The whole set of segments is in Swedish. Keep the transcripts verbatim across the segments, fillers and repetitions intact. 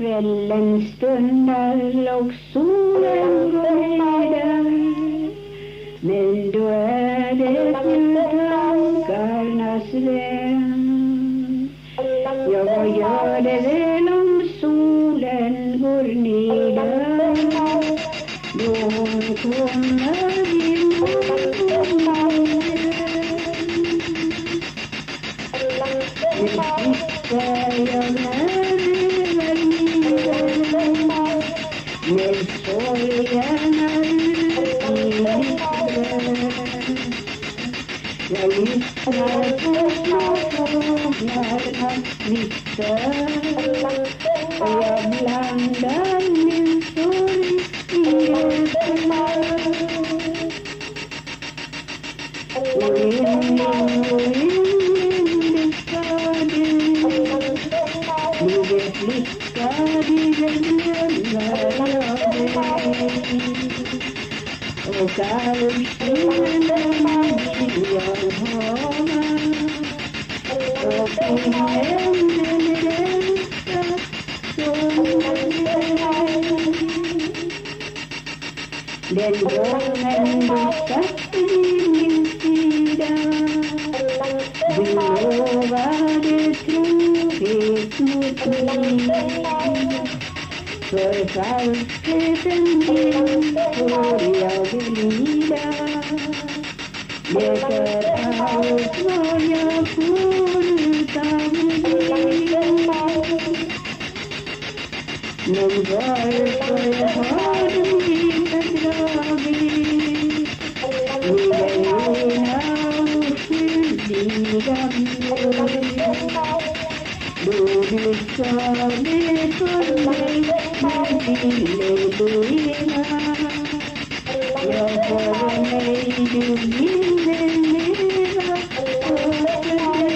Kvällen stundar och solen går ner, men då är det tankarnas vän. Ja, vad gör det väl om solen går ner? Då hon kommer imorgon. Nu sitter jag här över livet, med sorgerna ut i mitt bröst. Jag lyssnar på små fåglarna kvitter, och jag blandar min sorg i ögonen. Och ingen och ingen ska du, lille flicka, du glömmer jag dig. Och allskylen vill jag ha, och ingen älskar som dig. Den gången du satt vid min sida, du lovade trohet mot mig. För falskheten din får jag lida, det är allt vad jag får utav dig. Men varför har du bedragit med den ena oskyldiga blod? Då du sa det för mig, men ville du ena. Jag för mig du ville leva och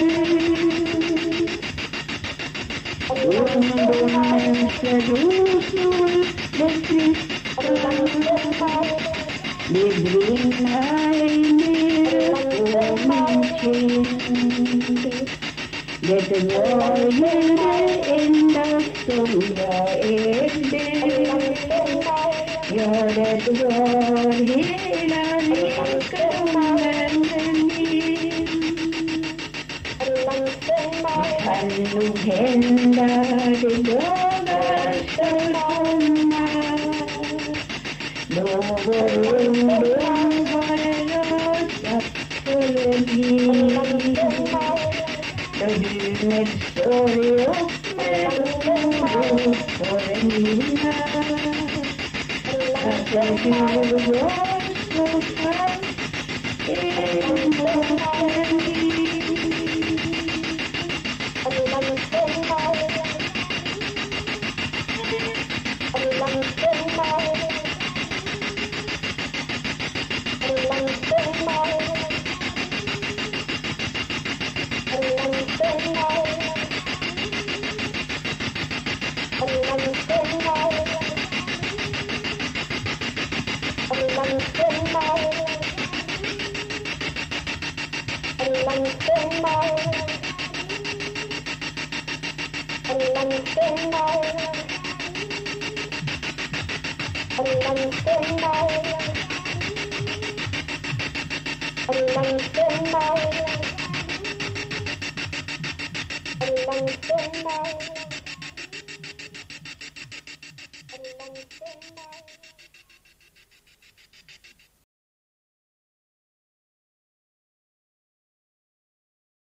ungdomens rosor, det kristna, det brinner ej mer på min kind. Det var ju det enda som jag ägde, ja, det var hela lyckan min. Det kan nog hända det dagar ska komma, då vår ungdom har rasat förbi. Då du med sorg och med oro får mina, att du var så fast en borten. Stundar.